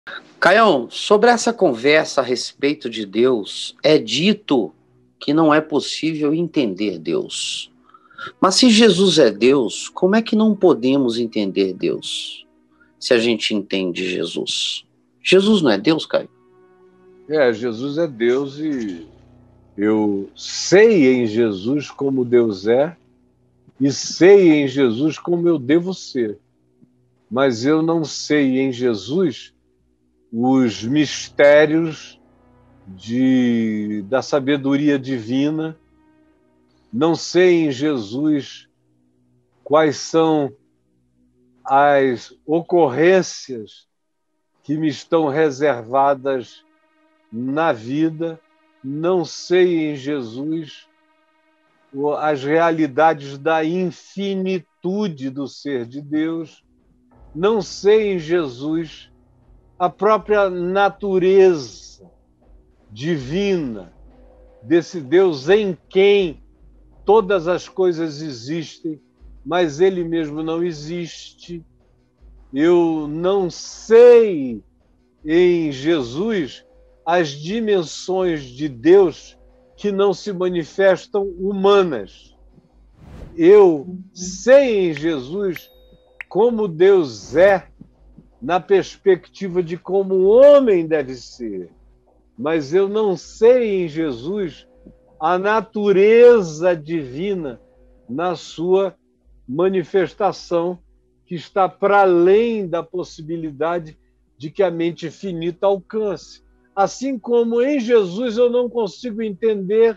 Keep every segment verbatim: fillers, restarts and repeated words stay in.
Caião, sobre essa conversa a respeito de Deus, é dito que não é possível entender Deus. Mas se Jesus é Deus, como é que não podemos entender Deus? Se a gente entende Jesus. Jesus não é Deus, Caio? É, Jesus é Deus e eu sei em Jesus como Deus é e sei em Jesus como eu devo ser. Mas eu não sei em Jesus os mistérios de, da sabedoria divina, não sei em Jesus quais são as ocorrências que me estão reservadas na vida, não sei em Jesus as realidades da infinitude do ser de Deus, não sei em Jesus a própria natureza divina desse Deus em quem todas as coisas existem, mas ele mesmo não existe. Eu não sei em Jesus as dimensões de Deus que não se manifestam humanas. Eu sei em Jesus como Deus é na perspectiva de como o homem deve ser, mas eu não sei em Jesus a natureza divina na sua manifestação, que está para além da possibilidade de que a mente finita alcance. Assim como em Jesus eu não consigo entender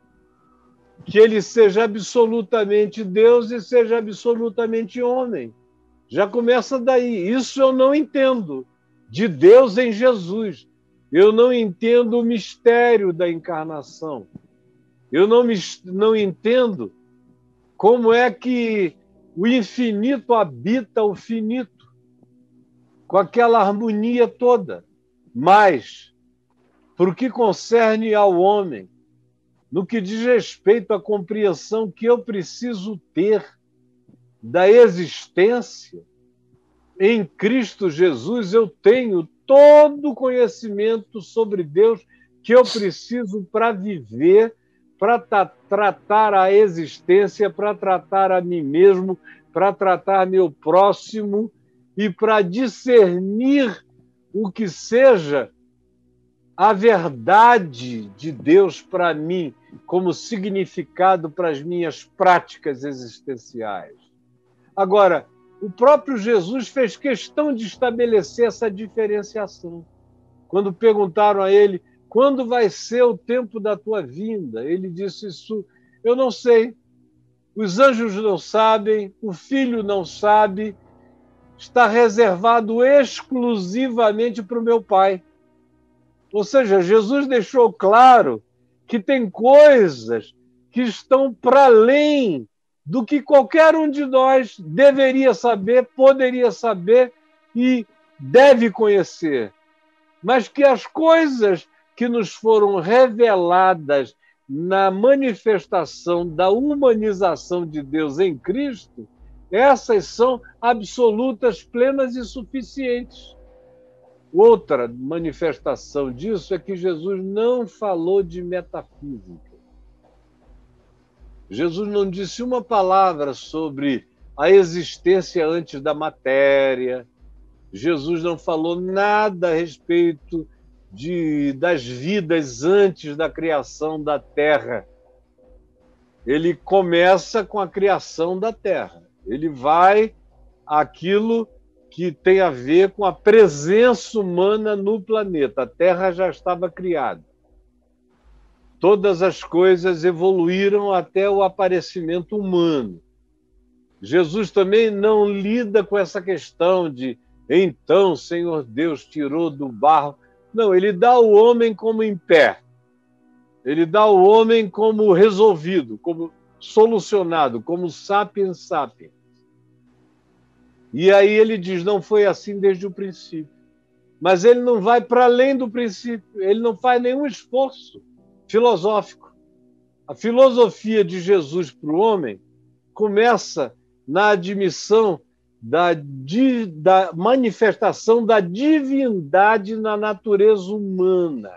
que ele seja absolutamente Deus e seja absolutamente homem. Já começa daí. Isso eu não entendo de Deus em Jesus. Eu não entendo o mistério da encarnação. Eu não, me, não entendo como é que o infinito habita o finito, com aquela harmonia toda. Mas, por o que concerne ao homem, no que diz respeito à compreensão que eu preciso ter da existência, em Cristo Jesus eu tenho todo o conhecimento sobre Deus que eu preciso para viver, para tratar a existência, para tratar a mim mesmo, para tratar meu próximo e para discernir o que seja a verdade de Deus para mim, como significado para as minhas práticas existenciais. Agora, o próprio Jesus fez questão de estabelecer essa diferenciação. Quando perguntaram a ele, quando vai ser o tempo da tua vinda? Ele disse isso, eu não sei. Os anjos não sabem, o Filho não sabe, está reservado exclusivamente para o meu Pai. Ou seja, Jesus deixou claro que tem coisas que estão para além do que qualquer um de nós deveria saber, poderia saber e deve conhecer. Mas que as coisas que nos foram reveladas na manifestação da humanização de Deus em Cristo, essas são absolutas, plenas e suficientes. Outra manifestação disso é que Jesus não falou de metafísica. Jesus não disse uma palavra sobre a existência antes da matéria. Jesus não falou nada a respeito de, das vidas antes da criação da Terra. Ele começa com a criação da Terra. Ele vai àquilo que tem a ver com a presença humana no planeta. A Terra já estava criada. Todas as coisas evoluíram até o aparecimento humano. Jesus também não lida com essa questão de então, Senhor Deus tirou do barro. Não, ele dá o homem como em pé. Ele dá o homem como resolvido, como solucionado, como sapiens sapiens. E aí ele diz, não foi assim desde o princípio. Mas ele não vai para além do princípio, ele não faz nenhum esforço filosófico. A filosofia de Jesus para o homem começa na admissão da, di, da manifestação da divindade na natureza humana.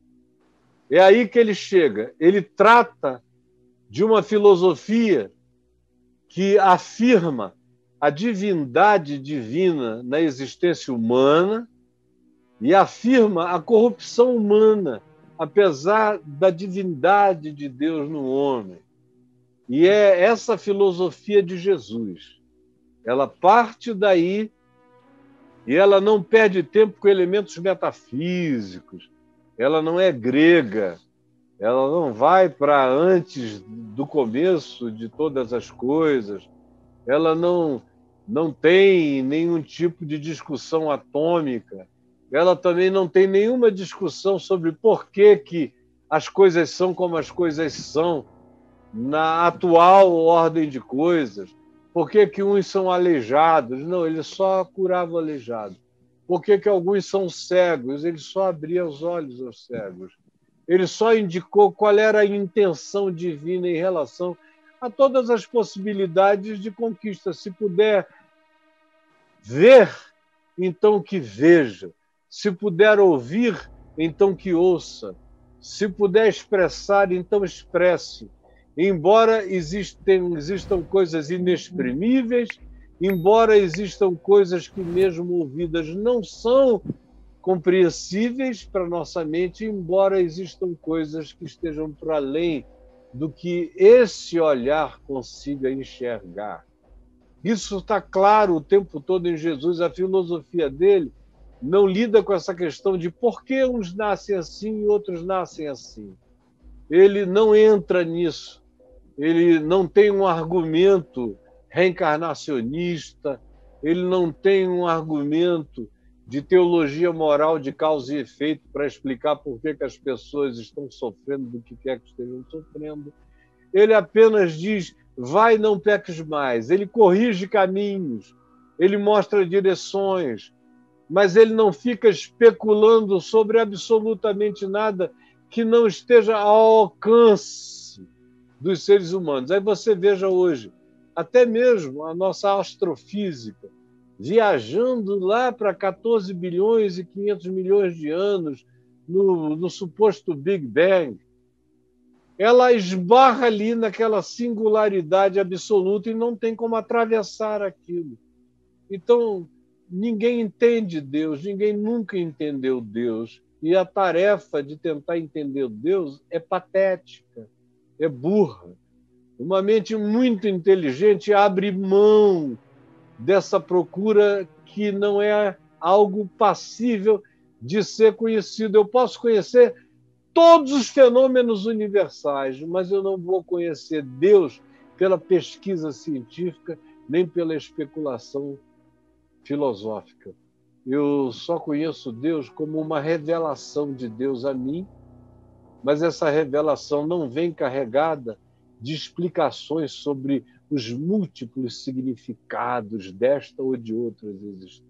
É aí que ele chega. Ele trata de uma filosofia que afirma a divindade divina na existência humana e afirma a corrupção humana, apesar da divindade de Deus no homem. E é essa filosofia de Jesus. Ela parte daí e ela não perde tempo com elementos metafísicos. Ela não é grega. Ela não vai para antes do começo de todas as coisas. Ela não, não tem nenhum tipo de discussão atômica. Ela também não tem nenhuma discussão sobre por que, que as coisas são como as coisas são na atual ordem de coisas. Por que, que uns são aleijados? Não, ele só curava o aleijado. Por que, que alguns são cegos? Ele só abria os olhos aos cegos. Ele só indicou qual era a intenção divina em relação a todas as possibilidades de conquista. Se puder ver, então que veja. Se puder ouvir, então que ouça. Se puder expressar, então expresse. Embora existem, existam coisas inexprimíveis, embora existam coisas que, mesmo ouvidas, não são compreensíveis para nossa mente, embora existam coisas que estejam para além do que esse olhar consiga enxergar. Isso está claro o tempo todo em Jesus. A filosofia dele não lida com essa questão de por que uns nascem assim e outros nascem assim. Ele não entra nisso. Ele não tem um argumento reencarnacionista, ele não tem um argumento de teologia moral de causa e efeito para explicar por que, que as pessoas estão sofrendo do que quer que estejam sofrendo. Ele apenas diz, vai, não peques mais. Ele corrige caminhos, ele mostra direções, mas ele não fica especulando sobre absolutamente nada que não esteja ao alcance dos seres humanos. Aí você veja hoje, até mesmo a nossa astrofísica, viajando lá para quatorze bilhões e quinhentos milhões de anos, no, no suposto Big Bang, ela esbarra ali naquela singularidade absoluta e não tem como atravessar aquilo. Então, ninguém entende Deus, ninguém nunca entendeu Deus, e a tarefa de tentar entender Deus é patética, é burra. Uma mente muito inteligente abre mão dessa procura que não é algo passível de ser conhecido. Eu posso conhecer todos os fenômenos universais, mas eu não vou conhecer Deus pela pesquisa científica, nem pela especulação filosófica. Eu só conheço Deus como uma revelação de Deus a mim, mas essa revelação não vem carregada de explicações sobre os múltiplos significados desta ou de outras existências.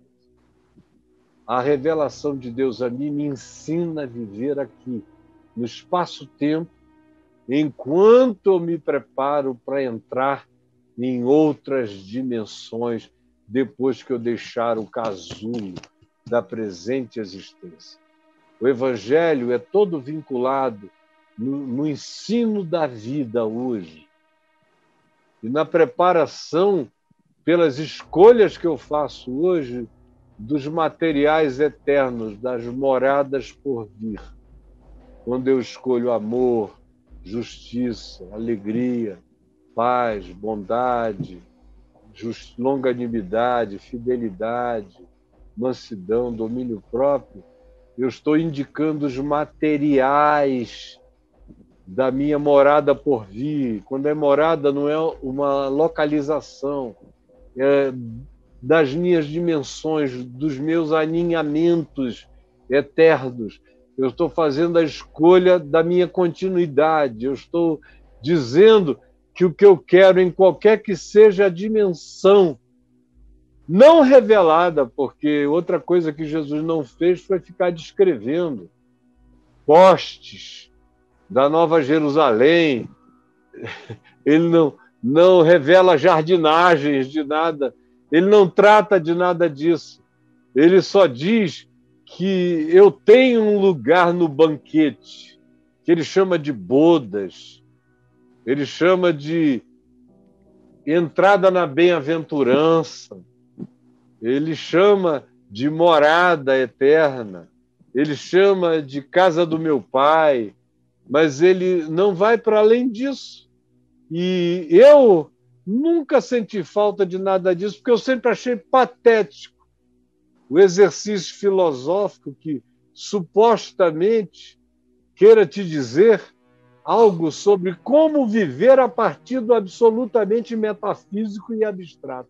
A revelação de Deus a mim me ensina a viver aqui, no espaço-tempo, enquanto eu me preparo para entrar em outras dimensões, depois que eu deixar o casulo da presente existência. O Evangelho é todo vinculado no, no ensino da vida hoje e na preparação pelas escolhas que eu faço hoje dos materiais eternos, das moradas por vir. Quando eu escolho amor, justiça, alegria, paz, bondade, just... longanimidade, fidelidade, mansidão, domínio próprio, eu estou indicando os materiais da minha morada por vir. Quando é morada, não é uma localização, é das minhas dimensões, dos meus aninhamentos eternos. Eu estou fazendo a escolha da minha continuidade. Eu estou dizendo que o que eu quero, em qualquer que seja a dimensão, não revelada, porque outra coisa que Jesus não fez foi ficar descrevendo postes da Nova Jerusalém. Ele não, não revela jardinagens de nada. Ele não trata de nada disso. Ele só diz que eu tenho um lugar no banquete, que ele chama de bodas, ele chama de entrada na bem-aventurança, ele chama de morada eterna, ele chama de casa do meu pai, mas ele não vai para além disso. E eu nunca senti falta de nada disso, porque eu sempre achei patético o exercício filosófico que supostamente queira te dizer algo sobre como viver a partir do absolutamente metafísico e abstrato.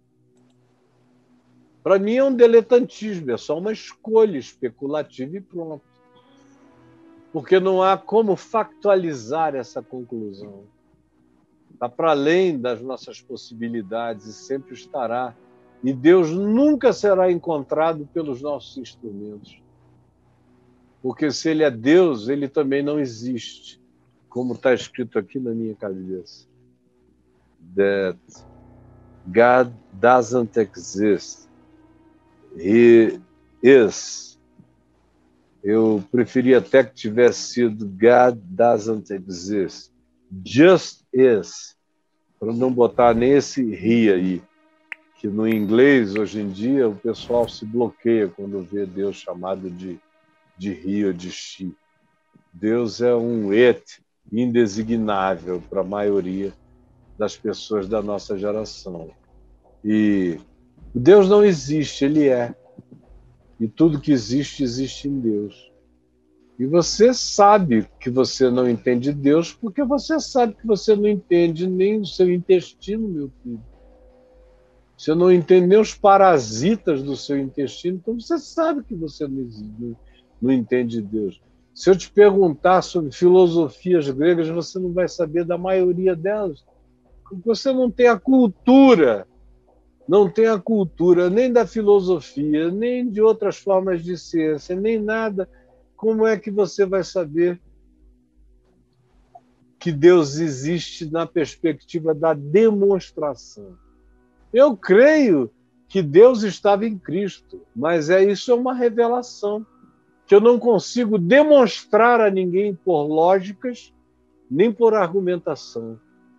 Para mim é um diletantismo, é só uma escolha especulativa e pronto. Porque não há como factualizar essa conclusão. Está para além das nossas possibilidades e sempre estará. E Deus nunca será encontrado pelos nossos instrumentos. Porque se Ele é Deus, Ele também não existe, como está escrito aqui na minha cabeça. That God doesn't exist. He is. Eu preferia até que tivesse sido God doesn't exist. Just is. Para não botar nem esse he aí. Que no inglês, hoje em dia, o pessoal se bloqueia quando vê Deus chamado de, de he ou de she. Deus é um it indesignável para a maioria das pessoas da nossa geração. E Deus não existe, Ele é. E tudo que existe, existe em Deus. E você sabe que você não entende Deus porque você sabe que você não entende nem o seu intestino, meu filho. Você não entende nem os parasitas do seu intestino, então você sabe que você não, não, não entende Deus. Se eu te perguntar sobre filosofias gregas, você não vai saber da maioria delas. Você não tem a cultura, não tem a cultura nem da filosofia, nem de outras formas de ciência, nem nada. Como é que você vai saber que Deus existe na perspectiva da demonstração? Eu creio que Deus estava em Cristo, mas é isso é uma revelação que eu não consigo demonstrar a ninguém por lógicas nem por argumentação.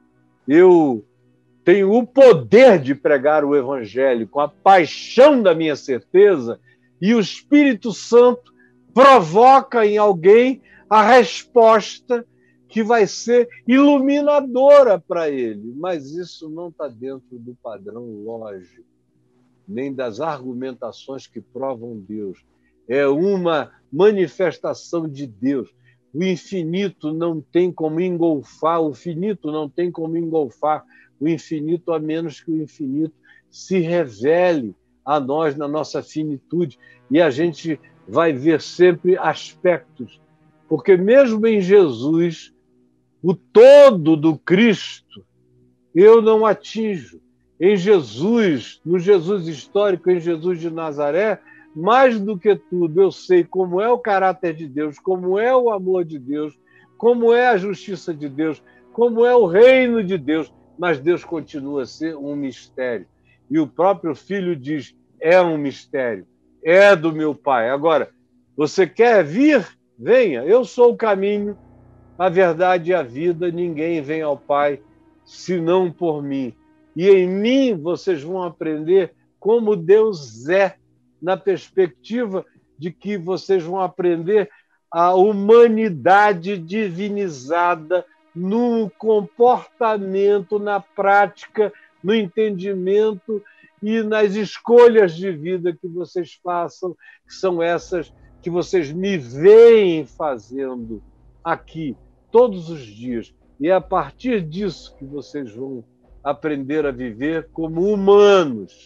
Eu tenho o poder de pregar o Evangelho com a paixão da minha certeza e o Espírito Santo provoca em alguém a resposta que vai ser iluminadora para ele. Mas isso não está dentro do padrão lógico, nem das argumentações que provam Deus. É uma manifestação de Deus. O infinito não tem como engolfar, o finito não tem como engolfar o infinito, a menos que o infinito se revele a nós na nossa finitude. E a gente vai ver sempre aspectos. Porque mesmo em Jesus, o todo do Cristo, eu não atinjo. Em Jesus, no Jesus histórico, em Jesus de Nazaré, mais do que tudo, eu sei como é o caráter de Deus, como é o amor de Deus, como é a justiça de Deus, como é o reino de Deus, mas Deus continua a ser um mistério. E o próprio Filho diz, é um mistério, é do meu Pai. Agora, você quer vir? Venha, eu sou o caminho, a verdade e a vida, ninguém vem ao Pai senão por mim. E em mim vocês vão aprender como Deus é, na perspectiva de que vocês vão aprender a humanidade divinizada no comportamento, na prática, no entendimento e nas escolhas de vida que vocês façam, que são essas que vocês me veem fazendo aqui, todos os dias. E é a partir disso que vocês vão aprender a viver como humanos.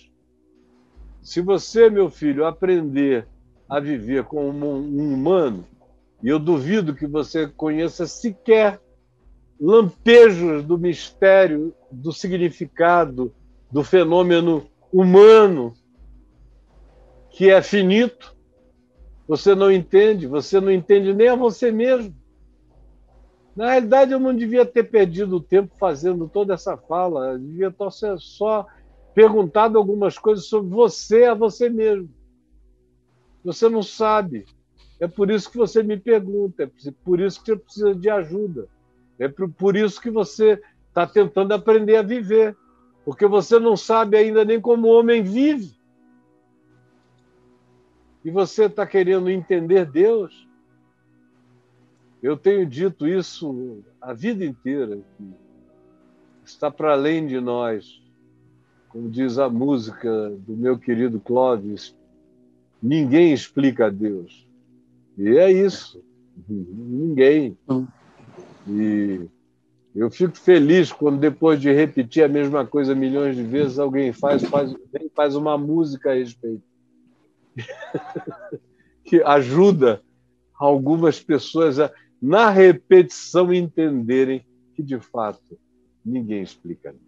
Se você, meu filho, aprender a viver como um humano, e eu duvido que você conheça sequer lampejos do mistério, do significado, do fenômeno humano, que é finito, você não entende, você não entende nem a você mesmo. Na realidade, eu não devia ter perdido o tempo fazendo toda essa fala, eu devia só perguntado algumas coisas sobre você a você mesmo. Você não sabe. É por isso que você me pergunta, é por isso que você precisa de ajuda. É por isso que você está tentando aprender a viver. Porque você não sabe ainda nem como o homem vive. E você está querendo entender Deus. Eu tenho dito isso a vida inteira, que está para além de nós. Como diz a música do meu querido Clóvis, ninguém explica a Deus. E é isso. Ninguém. E eu fico feliz quando, depois de repetir a mesma coisa milhões de vezes, alguém faz, faz, faz uma música a respeito. Que ajuda algumas pessoas a, na repetição, entenderem que, de fato, ninguém explica.